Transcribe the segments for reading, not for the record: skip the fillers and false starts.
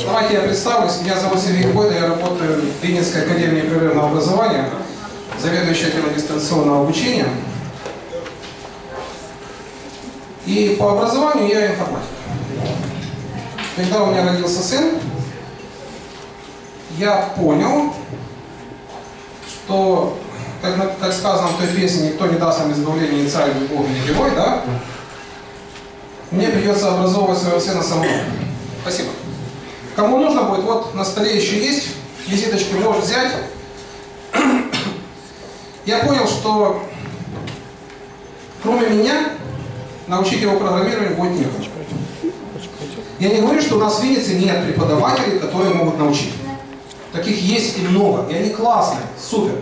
Давайте я представлюсь. Меня зовут Сергей Бойда, я работаю в Ленинской академии непрерывного образования, заведующий отделом дистанционного обучения. И по образованию я информатик. Когда у меня родился сын, я понял, что, как сказано в той песне, никто не даст нам избавления, ни царь, ни Бог, ни герой, да? Мне придется образовывать своего сына самому. Спасибо. Кому нужно будет, вот на столе еще есть, визиточки может взять. Я понял, что кроме меня научить его программированию будет некому. Я не говорю, что у нас в Виннице нет преподавателей, которые могут научить. Таких есть и много, и они классные, супер.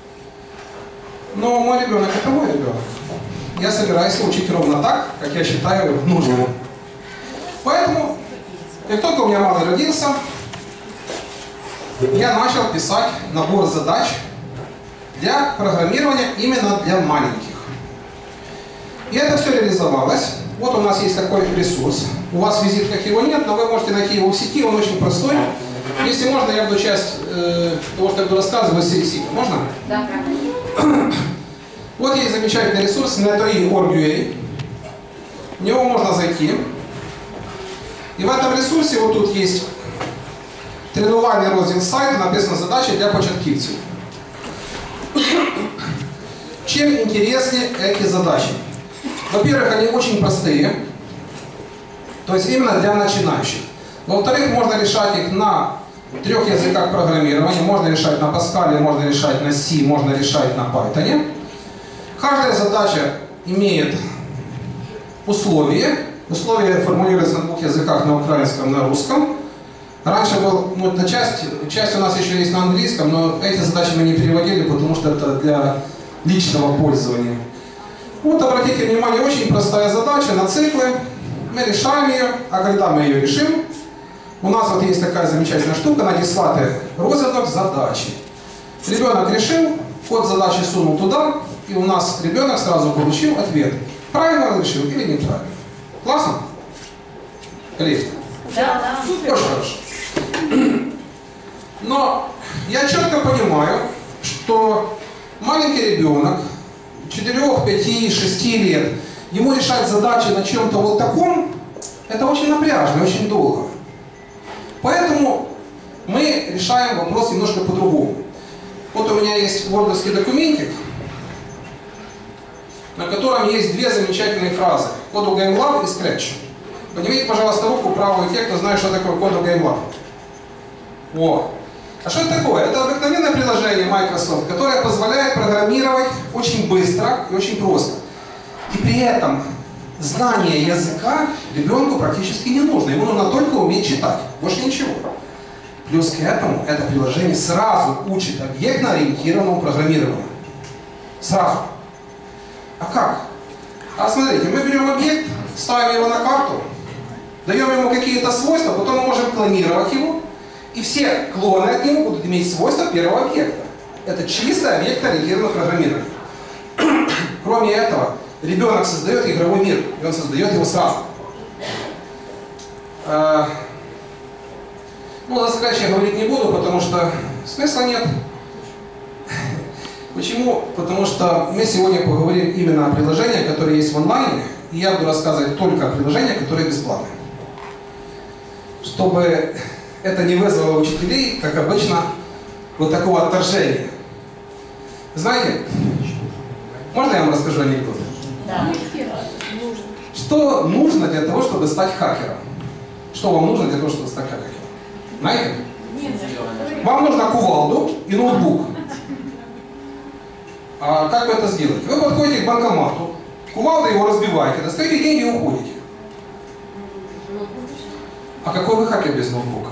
Но мой ребенок — это мой ребенок. Я собираюсь его учить ровно так, как я считаю нужным. Поэтому, как только у меня малый родился, я начал писать набор задач для программирования именно для маленьких. И это все реализовалось. Вот у нас есть такой ресурс. У вас в визитках его нет, но вы можете найти его в сети, он очень простой. Если можно, я буду часть того, что я буду рассказывать, сеть. Можно? Да. Вот есть замечательный ресурс netoi.org.ua. В него можно зайти. И в этом ресурсе вот тут есть тренувальный розділ сайта, написано «Задачи для початківців». Чем интересны эти задачи? Во-первых, они очень простые, то есть именно для начинающих. Во-вторых, можно решать их на 3 языках программирования. Можно решать на Pascal, можно решать на C, можно решать на Python. Каждая задача имеет условия. Условия формулируются на 2 языках, на украинском, на русском. Раньше был, часть у нас еще есть на английском, но эти задачи мы не переводили, потому что это для личного пользования. Вот обратите внимание, очень простая задача на циклы. Мы решаем ее, а когда мы ее решим, у нас вот есть такая замечательная штука, надіслати розвиток задачи. Ребенок решил, код задачи сунул туда, и у нас ребенок сразу получил ответ. Правильно он решил или неправильно. Классно? Коллеги? Да. Очень хорошо. Но я четко понимаю, что маленький ребенок 4, 5, 6 лет, ему решать задачи на чем-то вот таком, это очень напряжно, очень долго. Поэтому мы решаем вопрос немножко по-другому. Вот у меня есть вордовский документик, на котором есть 2 замечательные фразы. Коду GameLab и Scratch. Поднимите, пожалуйста, руку правую те, кто знает, что такое коду GameLab. Вот. А что это такое? Это обыкновенное приложение Microsoft, которое позволяет программировать очень быстро и очень просто. И при этом знание языка ребенку практически не нужно. Ему нужно только уметь читать. Больше ничего. Плюс к этому это приложение сразу учит объектно-ориентированному программированию. Сразу. А как? А смотрите, мы берем объект, ставим его на карту, даем ему какие-то свойства, потом мы можем клонировать его, и все клоны от него будут иметь свойства первого объекта. Это чисто объектно-ориентированное программирование. Кроме этого, ребенок создает игровой мир, и он создает его сразу. Ну, за Scratch я говорить не буду, потому что смысла нет. Почему? Потому что мы сегодня поговорим именно о приложениях, которые есть в онлайне, и я буду рассказывать только о приложениях, которые бесплатные. Чтобы это не вызвало учителей, как обычно, вот такого отторжения. Знаете, можно я вам расскажу анекдот? Да. Что нужно для того, чтобы стать хакером? Что вам нужно для того, чтобы стать хакером? Знаете? Вам нужно кувалду и ноутбук. А как вы это сделаете? Вы подходите к банкомату, кувалдой его разбиваете, достаете деньги и уходите. А какой вы хакер без ноутбука?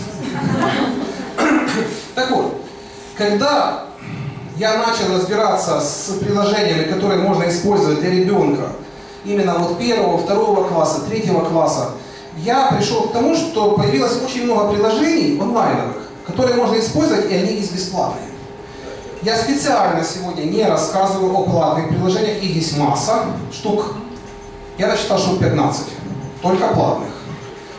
Так вот, когда я начал разбираться с приложениями, которые можно использовать для ребенка, именно вот 1, 2 класса, 3 класса, я пришел к тому, что появилось очень много приложений онлайновых, которые можно использовать, и они есть бесплатные. Я специально сегодня не рассказываю о платных приложениях, их есть масса штук. Я насчитал штук 15, только платных.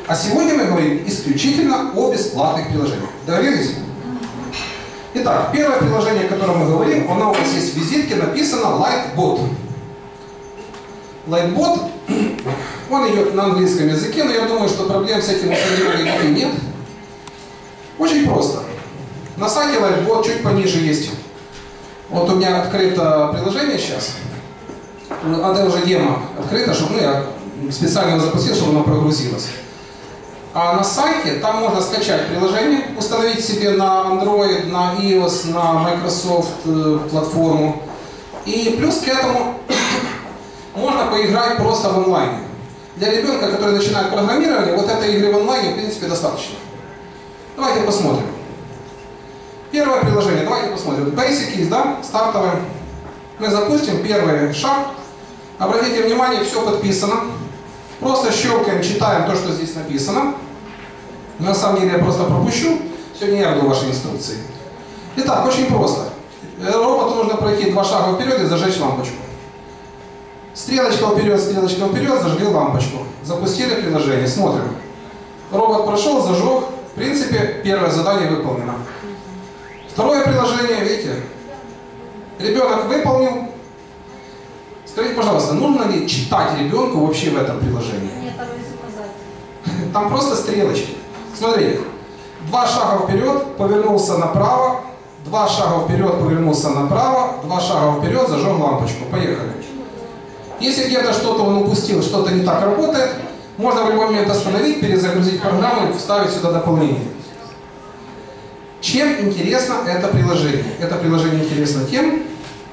А сегодня мы говорим исключительно о бесплатных приложениях. Договорились? Итак, первое приложение, о котором мы говорим, оно у нас есть в визитке, написано Lightbot. Lightbot, он идет на английском языке, но я думаю, что проблем с этим у людей нет. Очень просто. На сайте Lightbot чуть пониже есть. Вот у меня открыто приложение сейчас. Это уже демо открыто, чтобы я специально его запустил, чтобы оно прогрузилось. А на сайте там можно скачать приложение, установить себе на Android, на iOS, на Microsoft платформу. И плюс к этому можно поиграть просто в онлайне. Для ребенка, который начинает программирование, вот этой игры в онлайне в принципе достаточно. Давайте посмотрим. Первое приложение, давайте посмотрим. Basic есть, да? Стартовое. Мы запустим первый шаг. Обратите внимание, все подписано. Просто щелкаем, читаем то, что здесь написано. На самом деле я просто пропущу. Сегодня я жду ваши инструкции. Итак, очень просто. Роботу нужно пройти 2 шага вперед и зажечь лампочку. Стрелочка вперед, зажгли лампочку. Запустили приложение, смотрим. Робот прошел, зажег. В принципе, первое задание выполнено. Второе приложение, видите, ребенок выполнил. Скажите, пожалуйста, нужно ли читать ребенку вообще в этом приложении? Нет, там есть указатель. Там просто стрелочки. Смотрите, 2 шага вперед, повернулся направо, 2 шага вперед, повернулся направо, 2 шага вперед, зажег лампочку. Поехали. Если где-то что-то он упустил, что-то не так работает, можно в любой момент остановить, перезагрузить программу и вставить сюда дополнение. Чем интересно это приложение? Это приложение интересно тем,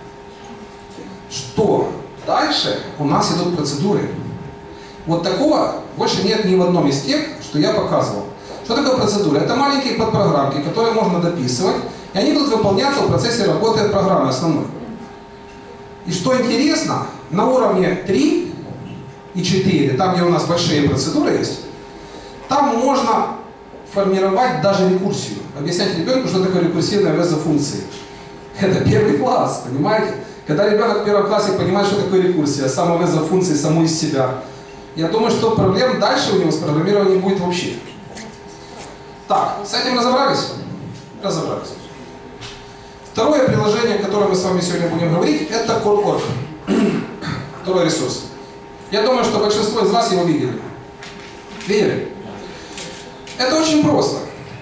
что дальше у нас идут процедуры. Вот такого больше нет ни в одном из тех, что я показывал. Что такое процедура? Это маленькие подпрограммки, которые можно дописывать, и они будут выполняться в процессе работы программы основной. И что интересно, на уровне 3 и 4, там где у нас большие процедуры есть, там можно формировать даже рекурсию. Объяснять ребенку, что такое рекурсивная вызов функции. Это первый класс, понимаете? Когда ребенок в первом классе понимает, что такое рекурсия, самовызов функции саму из себя, я думаю, что проблем дальше у него с программированием не будет вообще. Так, с этим разобрались? Разобрались. Второе приложение, о котором мы с вами сегодня будем говорить, это Core.org. Второй ресурс. Я думаю, что большинство из вас его видели. Видели? Это очень просто.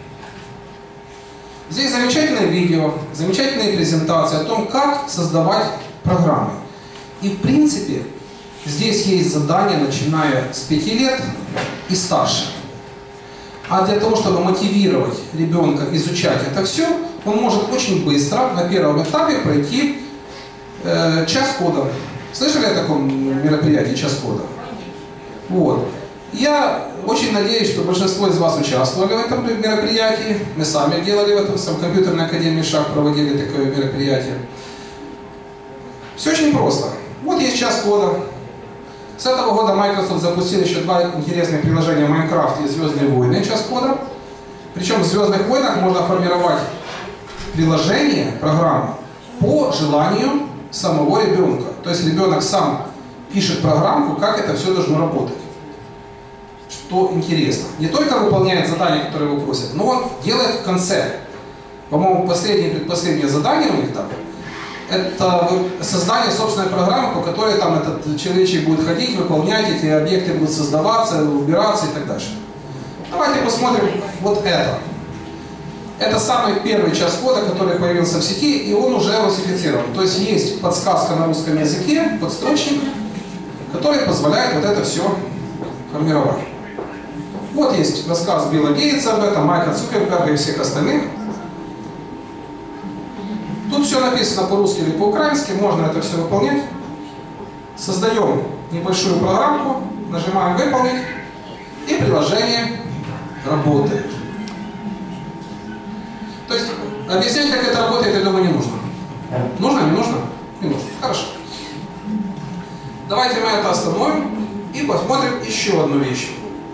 Здесь замечательное видео, замечательные презентации о том, как создавать программы. И в принципе, здесь есть задания, начиная с 5 лет и старше. А для того, чтобы мотивировать ребенка изучать это все, он может очень быстро на первом этапе пройти час кода. Слышали о таком мероприятии «Час кода»? Вот. Я очень надеюсь, что большинство из вас участвовали в этом мероприятии. Мы сами делали в этом, в компьютерной академии «Шаг» проводили такое мероприятие. Все очень просто. Вот есть «Час кода». С этого года Microsoft запустил еще 2 интересных приложения Minecraft и «Звездные войны» «Час кода». Причем в «Звездных войнах» можно формировать приложение, программу по желанию самого ребенка. То есть ребенок сам пишет программку, как это все должно работать. Что интересно. Не только выполняет задания, которые его просят, но он делает в конце. По-моему, последнее и предпоследнее задание у них там. Это создание собственной программы, по которой там этот человечек будет ходить, выполнять, эти объекты будут создаваться, убираться и так дальше. Давайте посмотрим вот это. Это самый первый час кода, который появился в сети, и он уже русифицирован. То есть есть подсказка на русском языке, подстрочник, который позволяет вот это все формировать. Вот есть рассказ Билла Гейтса об этом, Майка Цукерберга и всех остальных. Тут все написано по-русски или по-украински, можно это все выполнять. Создаем небольшую программку, нажимаем «Выполнить», и приложение работает. То есть объяснять, как это работает, я думаю, не нужно. Нужно, не нужно? Не нужно. Хорошо. Давайте мы это остановим и посмотрим еще одну вещь.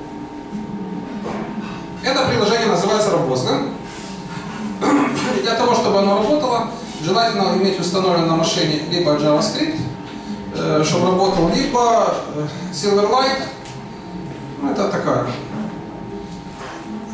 Это приложение называется Robozga. И для того, чтобы оно работало, желательно иметь установлен на машине либо JavaScript, чтобы работал, либо Silverlight. Ну, это такая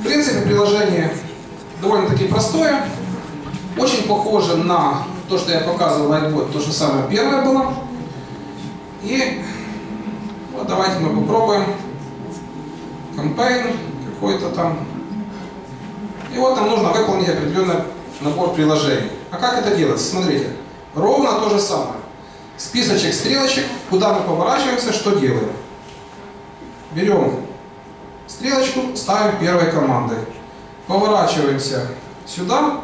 принципе, приложение довольно-таки простое. Очень похоже на то, что я показывал Lightbot, то же самое первое было. И вот давайте мы попробуем. Campaign какой-то там. И вот нам нужно выполнить определенный набор приложений. А как это делается? Смотрите, ровно то же самое. Списочек стрелочек, куда мы поворачиваемся, что делаем? Берем стрелочку, ставим первой командой. Поворачиваемся сюда,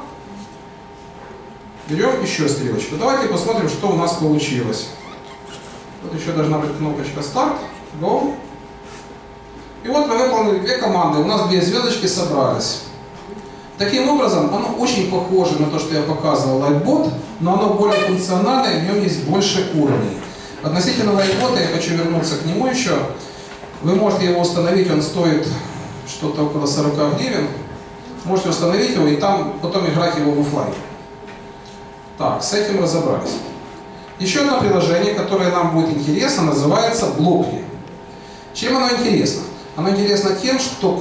берем еще стрелочку. Давайте посмотрим, что у нас получилось. Вот еще должна быть кнопочка старт, go. И вот мы выполнили две команды, у нас две звездочки собрались. Таким образом, оно очень похоже на то, что я показывал Lightbot, но оно более функциональное, в нем есть больше уровней. Относительно Lightbot, я хочу вернуться к нему еще. Вы можете его установить, он стоит что-то около 40 гривен. Можете установить его и там потом играть его в офлайн. Так, с этим разобрались. Еще одно приложение, которое нам будет интересно, называется Blockly. Чем оно интересно? Оно интересно тем, что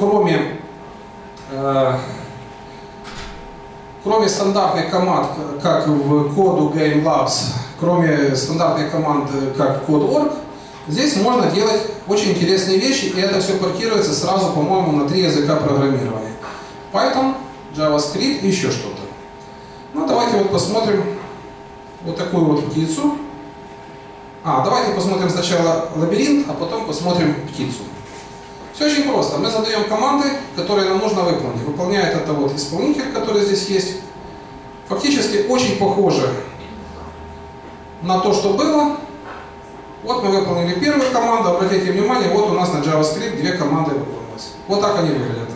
кроме стандартных команд, как в коду GameLabs, кроме стандартных команд, как Code.org, здесь можно делать очень интересные вещи, и это все портируется сразу, по-моему, на 3 языка программирования. Python, JavaScript и еще что-то. Ну, давайте вот посмотрим вот такую вот птицу. Давайте посмотрим сначала лабиринт, а потом посмотрим птицу. Все очень просто. Мы задаем команды, которые нам нужно выполнить. Выполняет это вот исполнитель, который здесь есть. Фактически очень похоже на то, что было. Вот мы выполнили первую команду. Обратите внимание, вот у нас на JavaScript две команды выполнилось. Вот так они выглядят.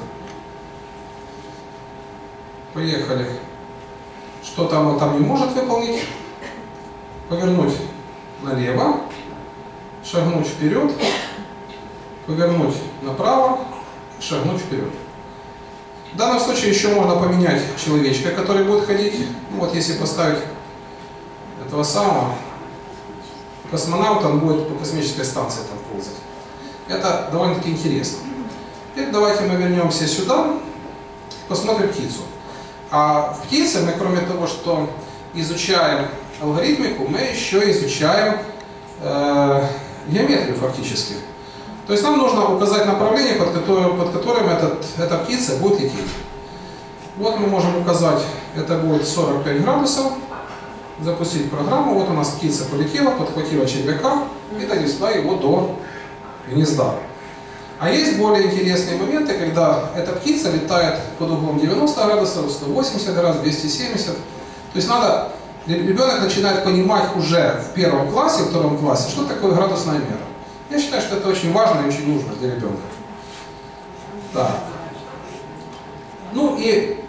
Поехали. Что там он там не может выполнить? Повернуть налево, шагнуть вперед, повернуть направо и шагнуть вперед. В данном случае еще можно поменять человечка, который будет ходить. Ну, вот если поставить этого самого космонавта, он будет по космической станции там ползать. Это довольно-таки интересно. Теперь давайте мы вернемся сюда, посмотрим птицу. А в птице мы, кроме того, что изучаем алгоритмику, мы еще изучаем геометрию фактически. То есть нам нужно указать направление, под которым эта птица будет лететь. Вот мы можем указать, это будет 45 градусов, запустить программу. Вот у нас птица полетела, подхватила червяка и донесла его до гнезда. А есть более интересные моменты, когда эта птица летает под углом 90 градусов, 180 градусов, 270. То есть ребенок начинает понимать уже в первом классе, в втором классе, что такое градусная мера. Я считаю, что это очень важно и очень нужно для ребенка. Так. Ну и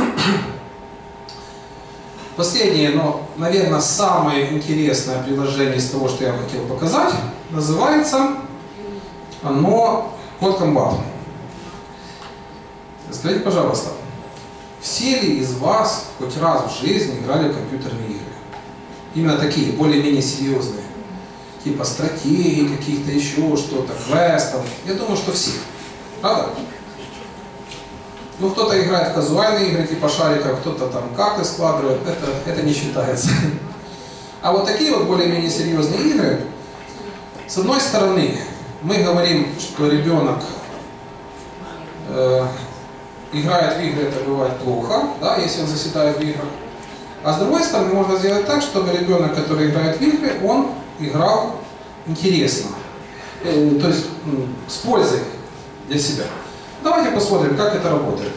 последнее, но, наверное, самое интересное приложение из того, что я хотел показать, называется оно CodeCombat. Скажите, пожалуйста, все ли из вас хоть раз в жизни играли в компьютерные игры? Именно такие, более-менее серьезные. Типа стратегии каких-то, еще что-то, квестов. Я думаю, что все. Правда? Ну, кто-то играет в казуальные игры, типа шариков, кто-то там карты складывает. Это не считается. А вот такие вот более-менее серьезные игры, с одной стороны, мы говорим, что ребенок играет в игры, это бывает плохо, да, если он заседает в играх. А с другой стороны, можно сделать так, чтобы ребенок, который играет в игры, он играл интересно. То есть с пользой для себя. Давайте посмотрим, как это работает.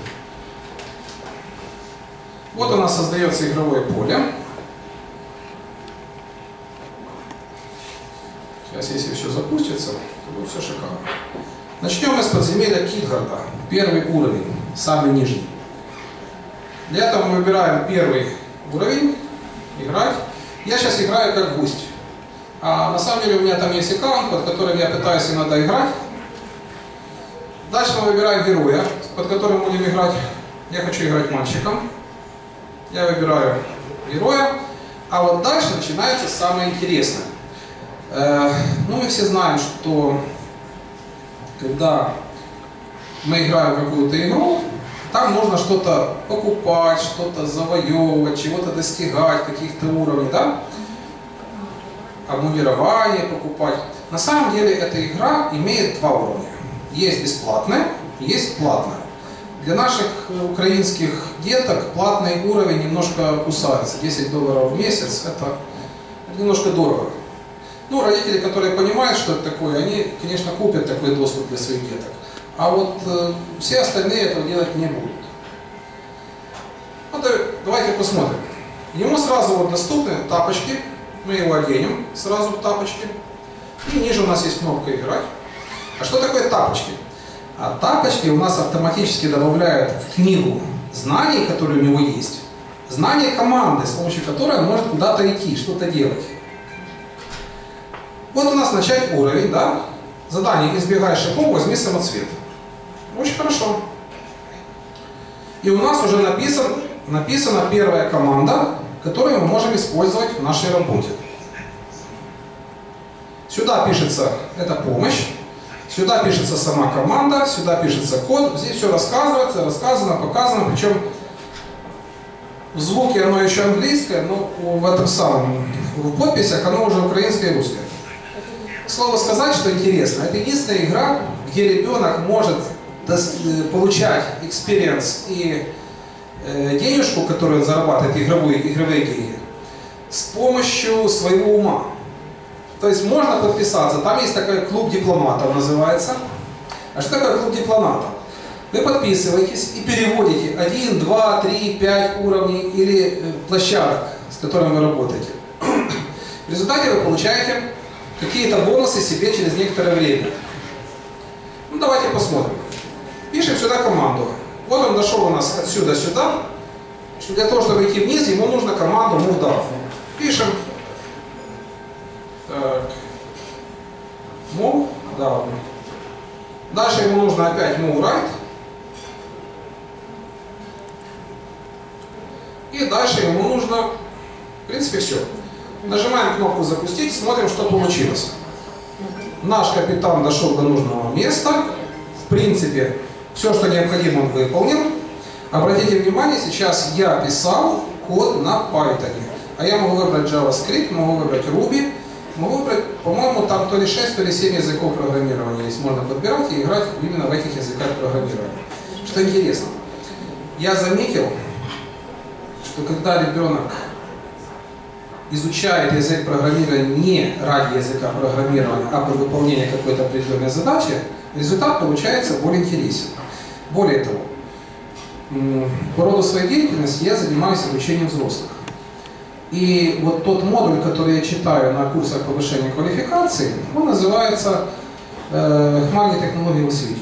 Вот у нас создается игровое поле. Сейчас, если все запустится, то будет все шикарно. Начнем мы с подземелья Китгарда. Первый уровень, самый нижний. Для этого мы выбираем первый уровень, играть. Я сейчас играю как гость. А на самом деле у меня там есть аккаунт, под которым я пытаюсь иногда играть. Дальше мы выбираем героя, под которым будем играть. Я хочу играть мальчиком. Я выбираю героя. А вот дальше начинается самое интересное. Ну, мы все знаем, что когда мы играем в какую-то игру, Там нужно что-то покупать, что-то завоевывать, чего-то достигать, каких-то уровней, да? Обмундирование покупать. На самом деле эта игра имеет два уровня. Есть бесплатная, есть платная. Для наших украинских деток платный уровень немножко кусается. $10 в месяц, это немножко дорого. Ну, родители, которые понимают, что это такое, они, конечно, купят такой доступ для своих деток. А вот все остальные этого делать не будут. Вот давайте посмотрим. Ему сразу вот доступны тапочки. Мы его оденем сразу в тапочки. И ниже у нас есть кнопка «Играть». А что такое тапочки? А тапочки у нас автоматически добавляют в книгу знаний, которые у него есть, знания команды, с помощью которой он может куда-то идти, что-то делать. Вот у нас начать уровень, да? Задание «Избегай шипов, возьми самоцвет». Очень хорошо. И у нас уже написана первая команда, которую мы можем использовать в нашей работе. Сюда пишется, это помощь, сюда пишется сама команда, сюда пишется код, здесь все рассказывается, рассказано, показано, причем в звуке оно еще английское, но в этом самом, в подписях оно уже украинское и русское. К слову сказать, что интересно, это единственная игра, где ребенок может получать experience и денежку, которую он зарабатывает, игровые деньги, с помощью своего ума. То есть можно подписаться, там есть такой клуб дипломатов называется. А что такое клуб дипломатов? Вы подписываетесь и переводите 1, 2, 3, 5 уровней или площадок, с которыми вы работаете. В результате вы получаете какие-то бонусы себе через некоторое время. Ну давайте посмотрим. Пишем сюда команду. Вот он дошел у нас отсюда сюда. Что для того, чтобы идти вниз, ему нужно команду move down. Пишем. Так. Move down. Дальше ему нужно опять move right. И дальше ему нужно, в принципе, все. Нажимаем кнопку «Запустить», смотрим, что получилось. Наш капитан дошел до нужного места. В принципе, все, что необходимо, он выполнил. Обратите внимание, сейчас я писал код на Python. А я могу выбрать JavaScript, могу выбрать Ruby, могу выбрать, по-моему, там то ли 6, то ли 7 языков программирования. Здесь можно подбирать и играть именно в этих языках программирования. Что интересно, я заметил, что когда ребенок изучает язык программирования не ради языка программирования, а под выполнение какой-то определенной задачи, результат получается более интересен. Более того, по роду своей деятельности я занимаюсь обучением взрослых. И вот тот модуль, который я читаю на курсах повышения квалификации, он называется «Хмарные технологии в освите».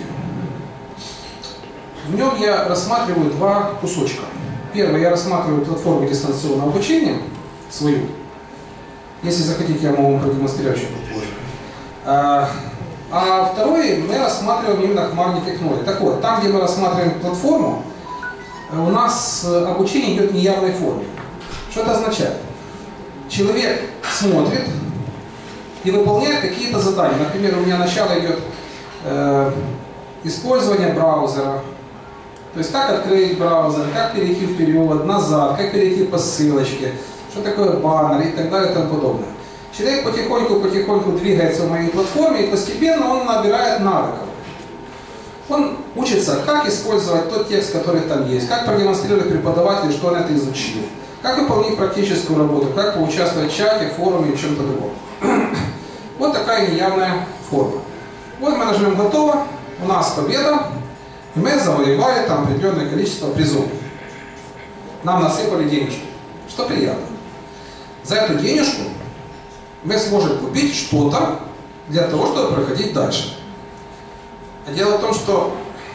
В нем я рассматриваю два кусочка. Первый, я рассматриваю платформу дистанционного обучения, свою. Если захотите, я могу вам продемонстрировать чуть попозже. А второй, мы рассматриваем именно хмарные технологии. Так вот, там, где мы рассматриваем платформу, у нас обучение идет в неявной форме. Что это означает? Человек смотрит и выполняет какие-то задания. Например, у меня начало идет использование браузера. То есть как открыть браузер, как перейти вперед, назад, как перейти по ссылочке, что такое баннер и так далее и тому подобное. Человек потихоньку двигается в моей платформе и постепенно он набирает навыков. Он учится, как использовать тот текст, который там есть, как продемонстрировать преподавателю, что он это изучил, как выполнить практическую работу, как поучаствовать в чате, форуме и чем-то другом. Вот такая неявная форма. Вот мы нажмем «Готово», у нас победа, и мы завоевали там определенное количество призов. Нам насыпали денежку, что приятно. За эту денежку мы сможем купить что-то для того, чтобы проходить дальше. А дело в том, что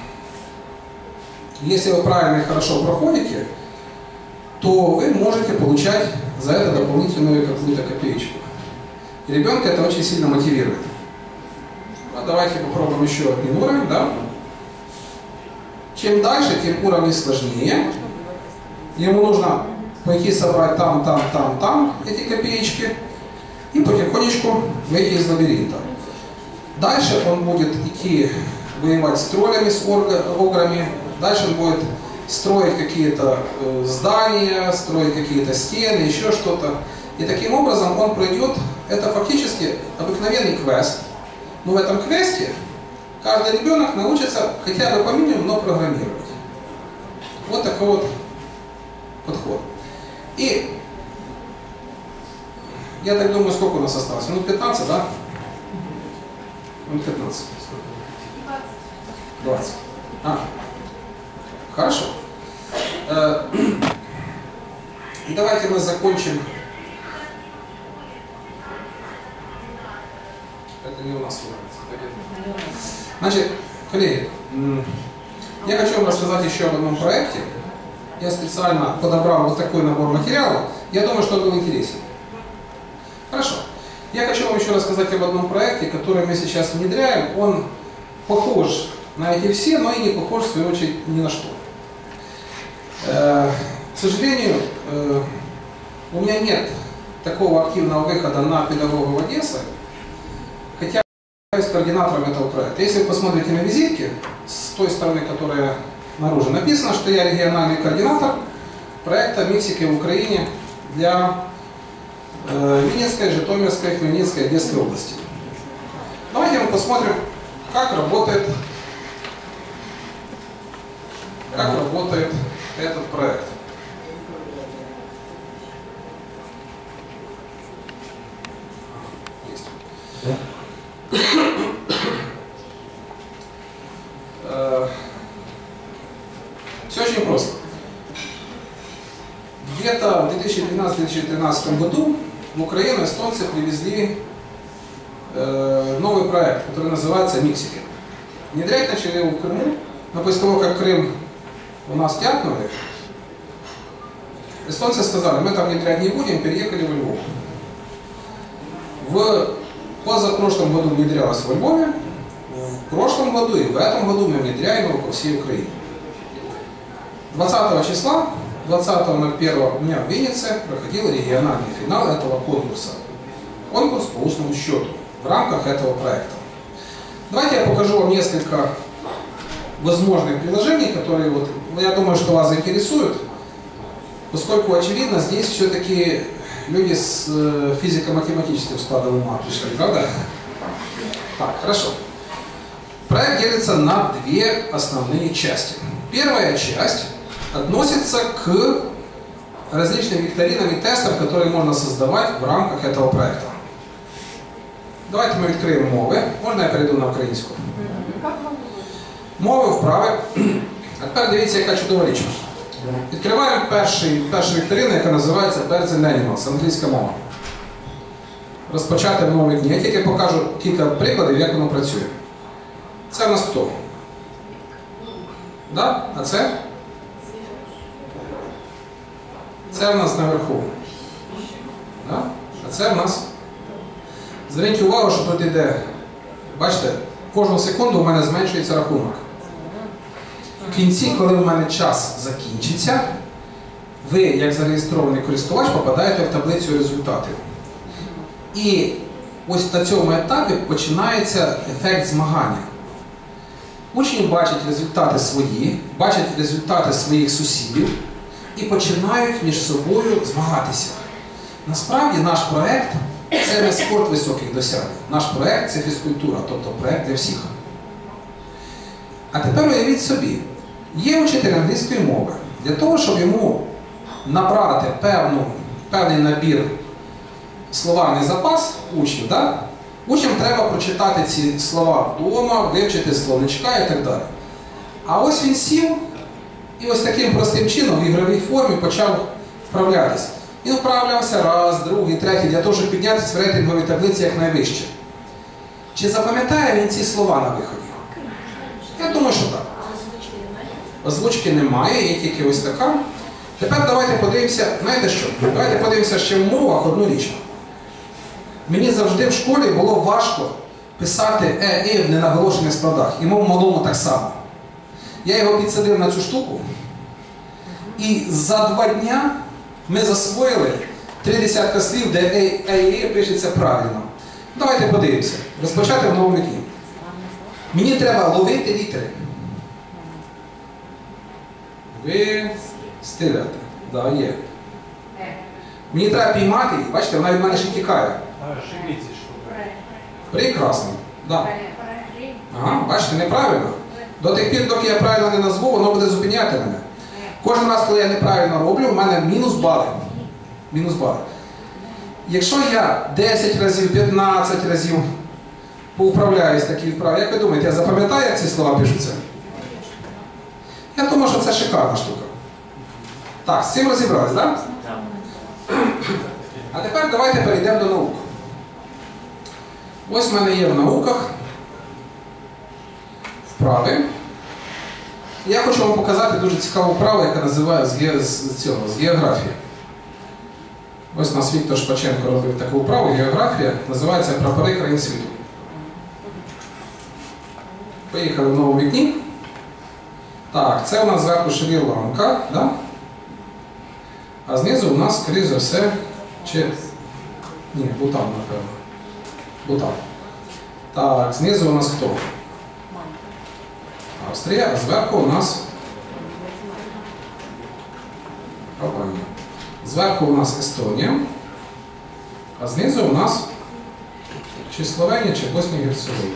если вы правильно и хорошо проходите, то вы можете получать за это дополнительную какую-то копеечку. И ребенка это очень сильно мотивирует. Ну, давайте попробуем еще один уровень, да? Чем дальше, тем уровни сложнее. Ему нужно пойти собрать там эти копеечки и потихонечку выйти из лабиринта. Дальше он будет идти воевать с троллями, с ограми. Дальше он будет строить какие-то здания, строить какие-то стены, еще что-то. И таким образом он пройдет, это фактически обыкновенный квест. Но в этом квесте каждый ребенок научится хотя бы по минимуму, но программировать. Вот такой вот подход. И я так думаю, сколько у нас осталось? Минут 15, да? Минут 15. 20. Хорошо. И давайте мы закончим. Это не у нас выбрать. Значит, коллеги, я хочу вам рассказать еще об одном проекте. Я специально подобрал вот такой набор материалов. Я думаю, что он был интересен. Хорошо. Я хочу вам еще рассказать об одном проекте, который мы сейчас внедряем. Он похож на эти все, но и не похож, в свою очередь, ни на что. К сожалению, у меня нет такого активного выхода на педагогов Одессы, хотя я являюсь координатором этого проекта. Если вы посмотрите на визитке, с той стороны, которая снаружи, написано, что я региональный координатор проекта «Мексики в Украине» для Винницкой, Житомирской, Хмельницкой, Одесской области. Давайте мы посмотрим, как работает этот проект. Есть. Все очень просто. Где-то в 2012-2013 году в Украину эстонцы привезли новый проект, который называется «Мексики». Внедрять начали его в Крыму, но после того, как Крым у нас тяпнули, эстонцы сказали, мы там внедрять не будем, переехали во Львов. В позапрошлом году внедрялось во Львове, в прошлом году и в этом году мы внедряем его по всей Украине. 20 числа, 20.01 у меня в Виннице проходил региональный финал этого конкурса. Конкурс по устному счету в рамках этого проекта. Давайте я покажу вам несколько возможных приложений, которые, я думаю, что вас заинтересуют, поскольку, очевидно, здесь все-таки люди с физико-математическим складом ума пришли, правда? Так, хорошо. Проект делится на две основные части. Первая часть относится к различным викторинам и тестам, которые можно создавать в рамках этого проекта. Давайте ми відкриємо мови. Можна я перейду на українську? Мови вправи. А тепер дивіться, яка чудова річ. Відкриваємо першу вікторину, яка називається Birds and Animals, англійська мова. Розпочати в новому вікні. Я тільки покажу кілька прикладів, як воно працює. Це в нас хто? Да? А це? Це в нас наверху. Да? А це в нас? Зверніть увагу, що тут йде, бачите, кожну секунду у мене зменшується рахунок. В кінці, коли в мене час закінчиться, ви, як зареєстрований користувач, попадаєте в таблицю результатів. І ось на цьому етапі починається ефект змагання. Учні бачать результати свої, бачать результати своїх сусідів і починають між собою змагатися. Насправді наш проект – це не спорт високих досягнень. Наш проект – це фізкультура, тобто проект для всіх. А тепер уявіть собі, є учитель англійської мови. Для того, щоб йому набрати певний набір словарний запас учнів, да? Учням треба прочитати ці слова вдома, вивчити словничка і так далі. А ось він сів і ось таким простим чином в ігровій формі почав вправлятися. Він вправлявся раз, другий, третій, для того, щоб піднятися в рейтинговій таблиці якнайвище. Чи запам'ятає він ці слова на виході? Я думаю, що так. Озвучки немає, є тільки ось така. Тепер давайте подивимося, знаєте що? Давайте подивимося ще в мовах одну річ. Мені завжди в школі було важко писати «і» в ненаголошених складах. І мов малому так само. Я його підсадив на цю штуку. І за 2 дня ми засвоїли 30 слів, де «і» пишеться правильно. Давайте подивимося. Розпочати в новому вікні. Мені треба ловити літери. Вистеляти. Да, є. Мені треба піймати її, бачите, вона від мене ще тікає. Ошибитесь, что Прекрасно. Да. Ага, бачите, неправильно. До тих пір, доки я правильно не назву, воно буде зупиняти мене. Кожен раз, коли я неправильно роблю, в мене мінус бали. Мінус бали. Якщо я 10 разів, 15 разів поуправляюсь такі вправи, як ви думаєте, я запам'ятаю, як ці слова пишуться? Я думаю, що це шикарна штука. Так, з цим розібрались, так? А тепер давайте перейдемо до наук. Ось в мене є в науках вправи. Я хочу вам показати дуже цікаву вправу, яка називається з географії. Ось у нас Віктор Шпаченко робив таку вправу, географія, називається «Прапори країн світу». Поїхали в новому вікні. Так, це у нас зверху Шрі-Ланка, да? А знизу у нас, скоріше за все, ні, Бутан, напевно. Бутан. Так, знизу у нас хто? Австрія, а зверху у нас Албанія. Зверху у нас Естонія, а знизу у нас чи Словенія, чи Боснія і Герцеговина.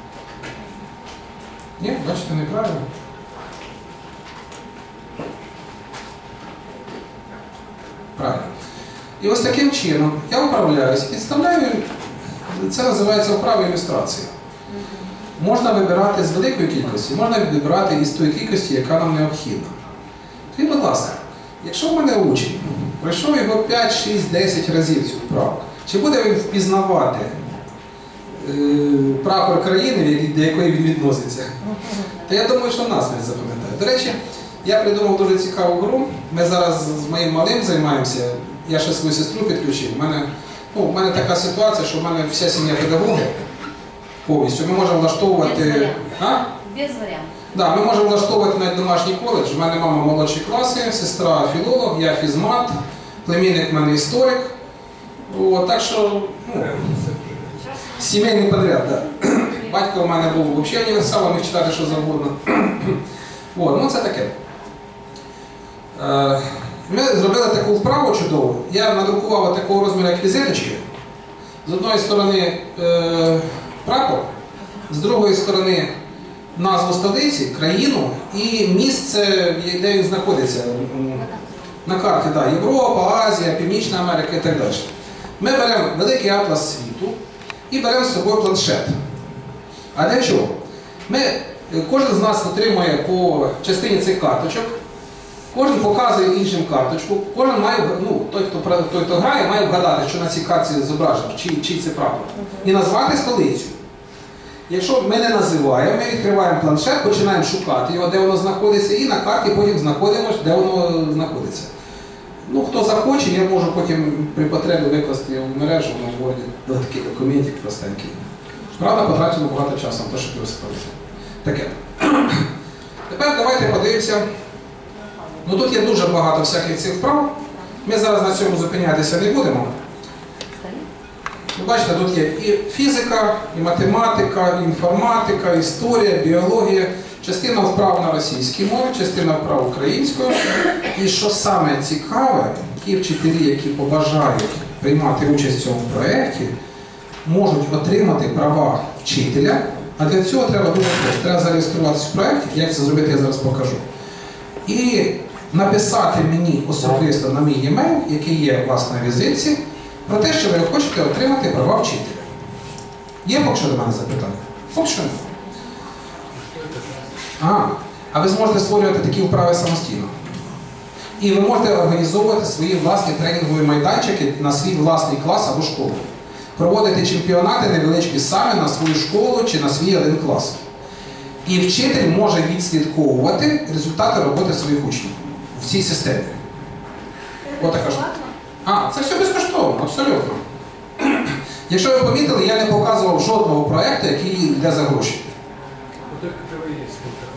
Ні, бачите, неправильно. Правильно. І ось таким чином я управляюсь, підставляю, це називається вправа ілюстрації. Можна вибирати з великої кількості, можна вибирати із тої кількості, яка нам необхідна. І, будь ласка, якщо в мене учень пройшов його 5, 6, 10 разів цю вправу, чи буде він впізнавати прапор країни, до якої він відноситься, то я думаю, що нас не запам'ятає. До речі, я придумав дуже цікаву гру. Ми зараз з моїм малим займаємося, я ще свою сестру підключив. У мене така ситуація, що в мене вся сім'я педагоги повністю. Ми можемо влаштовувати... Без варіантів. Да, ми можемо влаштовувати навіть домашній коледж. У мене мама молодші класи, сестра філолог, я фізмат, племінник в мене історик. Так що, сімейний підряд, да. Батько у мене був взагалі універсалом, міг читати що завгодно. Це таке. Ми зробили таку вправу чудову. Я надрукував такого розміру, як візиточки. З одної сторони прапор, з другої сторони назву столиці, країну і місце, де він знаходиться. На карті, так, Європа, Азія, Північна Америка і так далі. Ми беремо великий атлас світу і беремо з собою планшет. А для чого? Кожен з нас отримує по частині цих карточок, кожен показує іншим карточку, кожен має, той, хто грає, має вгадати, що на цій карті зображено, чий це прапор. І назвати столицю. Якщо ми не називаємо, ми відкриваємо планшет, починаємо шукати його, де воно знаходиться, і на карті потім знаходимо, де воно знаходиться. Хто захоче, я можу потім при потребі викласти його в мережу, на Word, до таких документів простеньких. Правда, потратило багато часу на те, щоб його справити. Таке. Тепер давайте подивимося. Тут є дуже багато всяких цих вправ. Ми зараз на цьому зупинятися не будемо. Ви бачите, тут є і фізика, і математика, і інформатика, історія, біологія, частина вправ на російській мові, частина вправ українською. І що саме цікаве, ті вчителі, які побажають приймати участь в цьому проєкті, можуть отримати права вчителя, а для цього треба дуже просто. Треба зареєструватися в проєкті, як це зробити, я зараз покажу. І написати мені особисто на мій e-mail, який є у вас на візитці, про те, що ви хочете отримати права вчителя. Є поки що до мене запитання? Поки що немає. А ви зможете створювати такі вправи самостійно. І ви можете організовувати свої власні тренінгові майданчики на свій власний клас або школу. Проводити чемпіонати невеличкі саме на свою школу чи на свій один клас. І вчитель може відслідковувати результати роботи своїх учнів в цій системі. Отака ж. Це все безкоштовно, абсолютно. Якщо ви помітили, я не показував жодного проєкту, який йде за гроші. Ви тільки говорили,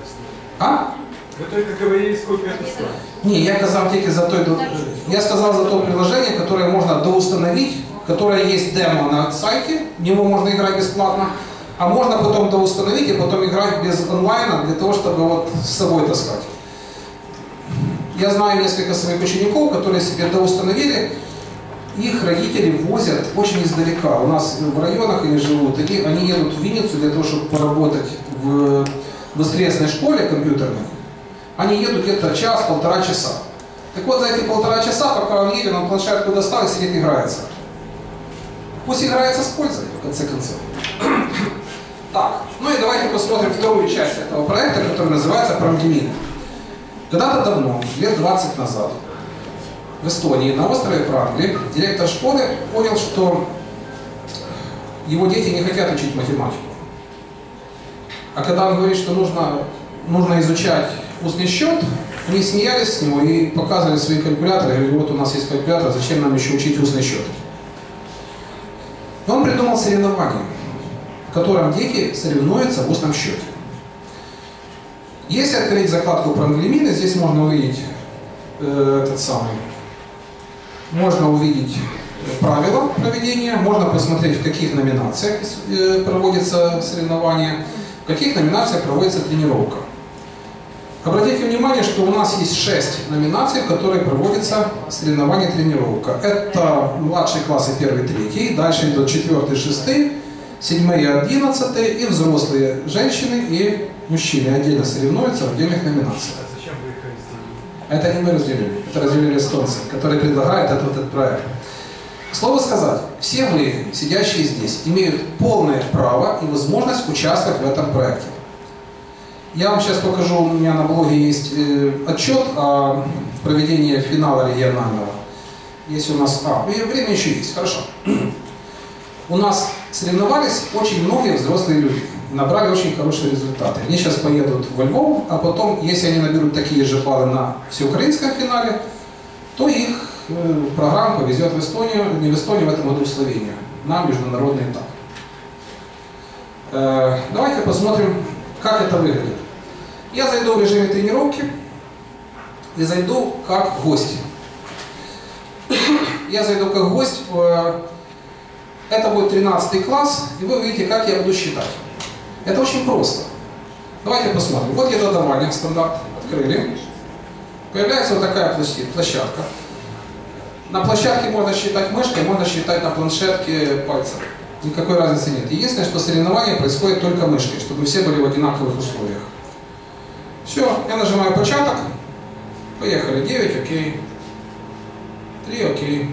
скільки це стоїть. Ні, я казав тільки за той... Я сказав за то приложение, которое можно доустановить, которое есть демо на сайте, в него можно играть бесплатно, а можно потом доустановить и потом играть без онлайна, для того, чтобы с собой таскать. Я знаю несколько своих учеников, которые себе доустановили, их родители возят очень издалека. У нас в районах они живут, они едут в Винницу для того, чтобы поработать в воскресной школе компьютерной. Они едут где-то час-полтора часа. Так вот, за эти полтора часа, пока он едет, он планшетку достал и сидит играется. Пусть играется с пользой, в конце концов. Так, ну и давайте посмотрим вторую часть этого проекта, который называется «Прамглимины». Когда-то давно, лет 20 назад, в Эстонии, на острове Прангли, директор школы понял, что его дети не хотят учить математику. А когда он говорит, что нужно изучать устный счет, они смеялись с него и показывали свои калькуляторы. Говорили, вот у нас есть калькулятор, зачем нам еще учить устный счет? И он придумал соревнование, в котором дети соревнуются в устном счете. Если открыть закладку Прамглимины, здесь можно увидеть можно увидеть правила проведения, можно посмотреть, в каких номинациях проводятся соревнования, в каких номинациях проводится тренировка. Обратите внимание, что у нас есть 6 номинаций, в которые проводятся соревнования и тренировка. Это младшие классы 1-3, дальше идут 4-6, 7-11 и взрослые женщины и мужчины отдельно соревнуются в отдельных номинациях. А зачем вы их разделили? Это не мы разделили, это разделили эстонцы, которые предлагают этот проект. К слову сказать, все вы, сидящие здесь, имеют полное право и возможность участвовать в этом проекте. Я вам сейчас покажу, у меня на блоге есть отчет о проведении финала регионального. Если у нас... время еще есть, хорошо. У нас соревновались очень многие взрослые люди. Набрали очень хорошие результаты. Они сейчас поедут во Львов, а потом, если они наберут такие же баллы на всеукраинском финале, то их программа повезет в Эстонию, не в Эстонию, в этом году в Словению, на международный этап. Давайте посмотрим, как это выглядит. Я зайду в режиме тренировки и зайду как гость. Я зайду как гость. Это будет 13 класс, и вы увидите, как я буду считать. Это очень просто. Давайте посмотрим. Вот я додавание стандарт открыли. Появляется вот такая площадка. На площадке можно считать мышкой, можно считать на планшетке пальцем. Никакой разницы нет. Единственное, что соревнование происходит только мышкой, чтобы все были в одинаковых условиях. Все, я нажимаю початок. Поехали. 9, окей. 3, окей.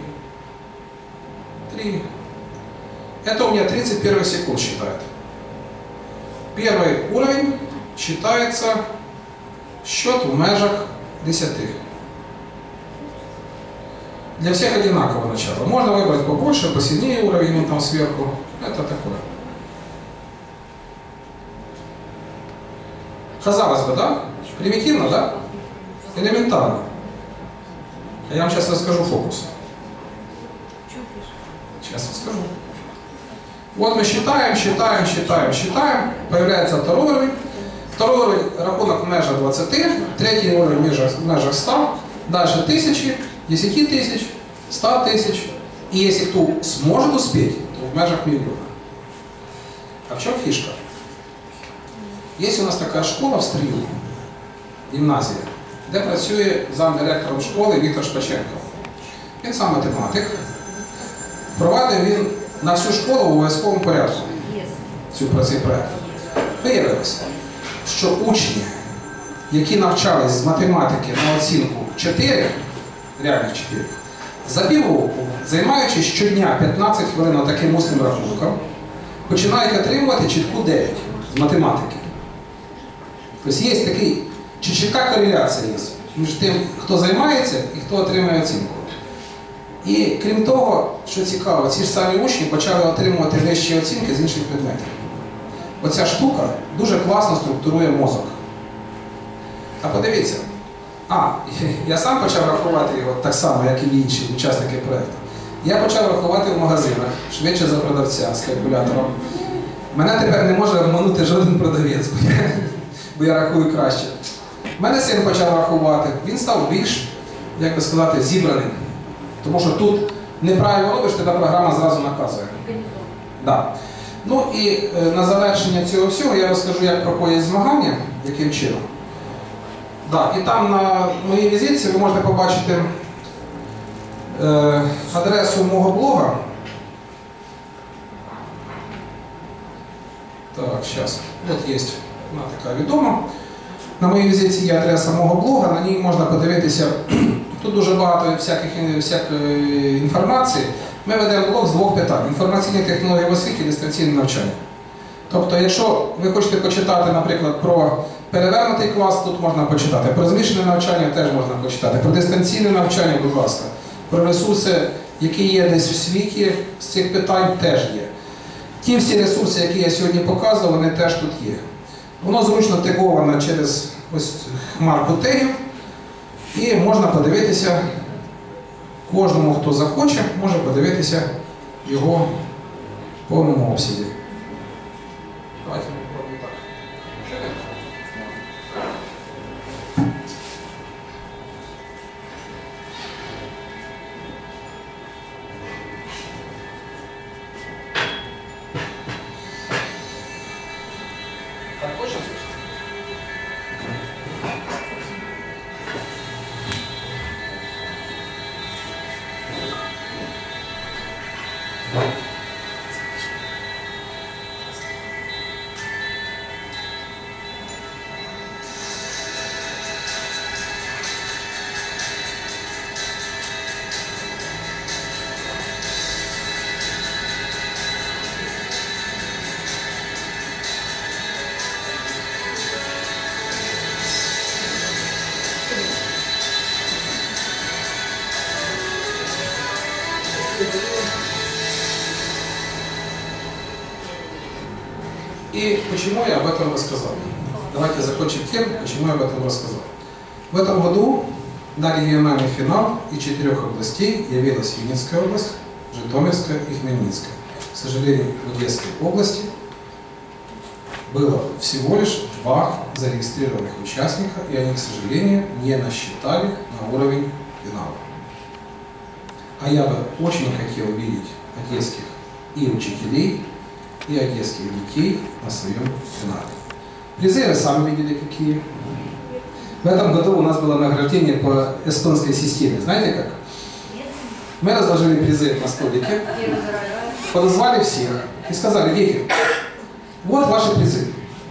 3. Это у меня 31 секунд считает. Первый уровень считается счет в межах 10. Для всех одинаково начало. Можно выбрать побольше, посильнее уровень, ну там сверху. Это такое. Казалось бы, да? Примитивно, да? Элементарно. Я вам сейчас расскажу фокус. Сейчас расскажу. Вот мы считаем. Появляется второй уровень. Второй уровень рахунок в межах 20. Третий уровень в межах 100. Дальше 1000, 10 000, 100 000. И если кто сможет успеть, то в межах миллиона. А в чем фишка? Есть у нас така школа в Стрию, гімназія, де працює замдиректором школи Віктор Шпаченко. Він сам математик. Впровадив він на всю школу в обов'язковому порядку цей проєкт. Виявилося, що учні, які навчались з математики на оцінку 4, реальних 4, за півроку, займаючись щодня 15 хвилин таким усним рахунком, починають отримувати чітку 9 з математики. Тобто є такий, чітка кореляція є між тим, хто займається і хто отримує оцінку. І крім того, що цікаво, ці ж самі учні почали отримувати вищі оцінки з інших предметів. Оця штука дуже класно структурує мозок. А подивіться, я сам почав рахувати його так само, як і інші учасники проєкту. Я почав рахувати в магазинах, швидше за продавця з калькулятором. Мене тепер не може обманути жоден продавець, бо я рахую краще. Мене син почав рахувати, він став більш, як би сказати, зібраним. Тому що тут неправильно робиш, тоді програма зразу наказує. Да. Ну і на завершення цього всього я розкажу, як проходять змагання, яким чином. Да, і там на моїй візитці ви можете побачити адресу мого блога. Так, зараз. От є вона така відома. На моїй візитці є адреса мого блога, на ній можна подивитися. Тут дуже багато всякої інформації. Ми ведемо блог з двох питань: інформаційні технології в освіті і дистанційне навчання. Тобто, якщо ви хочете почитати, наприклад, про перевернутий клас, тут можна почитати. Про змішане навчання теж можна почитати. Про дистанційне навчання, будь ласка. Про ресурси, які є десь в світі, з цих питань теж є. Ті всі ресурси, які я сьогодні показував, вони теж тут є. Воно зручно теговано через ось хмарку тегів. І можна подивитися, кожному, хто захоче, може подивитися його в повному обсязі. Давайте ми попробуємо так. Так, хочешь? И почему я об этом рассказал? Давайте закончим тем, почему я об этом рассказал. В этом году на региональный финал из 4 областей явилась Винницкая область, Житомирская и Хмельницкая. К сожалению, в Одесской области было всего лишь 2 зарегистрированных участника, и они, к сожалению, не насчитали на уровень финала. А я бы очень хотел видеть одесских и учителей, и одесских детей на своем финале. Призы вы сами видели какие. В этом году у нас было награждение по эстонской системе. Знаете как? Мы разложили призы на столике, подозвали всех и сказали: дети, вот ваши призы.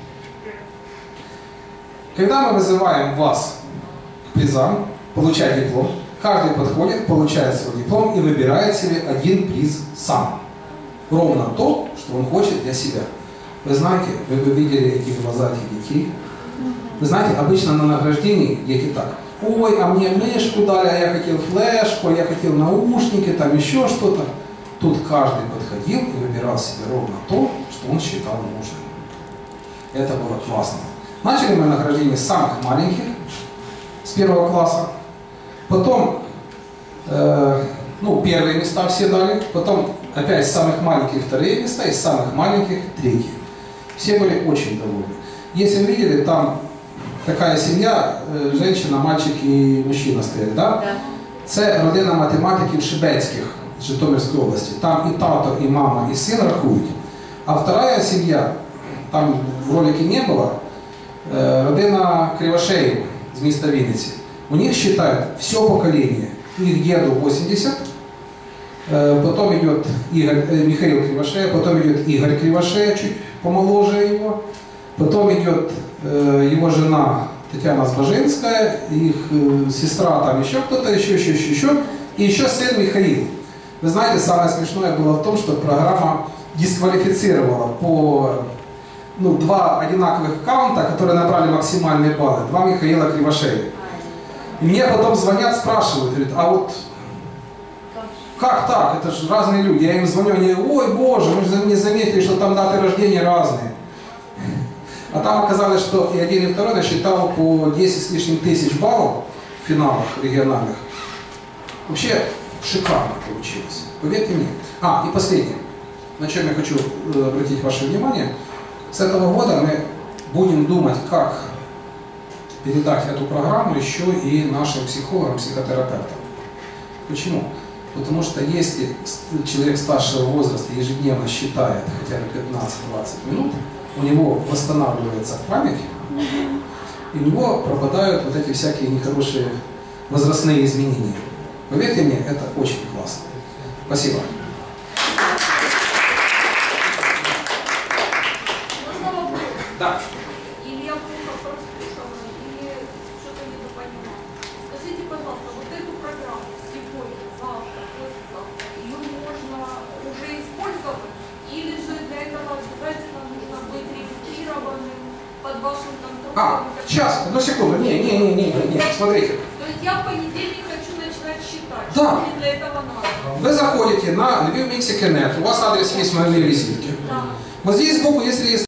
Когда мы вызываем вас к призам, получать диплом, каждый подходит, получает свой диплом и выбирает себе один приз сам. Ровно то, что он хочет для себя. Вы знаете, вы бы видели эти глаза этих детей. Вы знаете, обычно на награждении дети так: ой, а мне мышку дали, а я хотел флешку, а я хотел наушники, там еще что-то. Тут каждый подходил и выбирал себе ровно то, что он считал нужным. Это было классно. Начали мы награждение с самых маленьких, с 1 класса. Потом, первые места все дали. Потом опять с самых маленьких 2-е места, из самых маленьких 3-е. Все были очень довольны. Если вы видели, там такая семья, женщина, мальчик и мужчина стоят, да? Да. Це родина математиків Шебецьких з Житомирської області. Там і тато, і мама, і син рахують. А вторая семья, там в ролике не было, родина Кривошеев из места Винницы. У них считают все поколение. Их деду 80, потом идет Михаил Кривошея, потом идет Игорь Кривошея, чуть помоложе его, потом идет его жена Татьяна Збажинская, их сестра, там еще кто-то, еще, и еще сын Михаил. Вы знаете, самое смешное было в том, что программа дисквалифицировала по 2 одинаковых аккаунта, которые набрали максимальные баллы, 2 Михаила Кривошея. И мне потом звонят, спрашивают, говорят: а вот как так? Это же разные люди. Я им звоню, они: ой, боже, мы же не заметили, что там даты рождения разные. А там оказалось, что и один, и второй насчитал по 10 с лишним тысяч баллов в финалах региональных. Вообще шикарно получилось. Поверьте мне. И последнее, на чем я хочу обратить ваше внимание. С этого года мы будем думать, как передать эту программу еще и нашим психологам, психотерапевтам. Почему? Потому что если человек старшего возраста ежедневно считает хотя бы 15-20 минут, у него восстанавливается память, и у него пропадают вот эти всякие нехорошие возрастные изменения. Поверьте мне, это очень классно. Спасибо. Можно вопрос? Да. Или я плохо прослушала, или что-то недопонимала. Скажите, пожалуйста, вот эту программу сегодня, завтра, послезавтра, ее можно уже использовать? Или же для этого обязательно нужно быть регистрированным под вашим контролем? Сейчас, одну секунду. Не, смотрите. То есть я в понедельник хочу начинать считать. Да. Что мне для этого надо? Вы заходите на LvivMexico.net, у вас адрес есть в моей визитке. Да. Вот здесь сбоку есть реестр.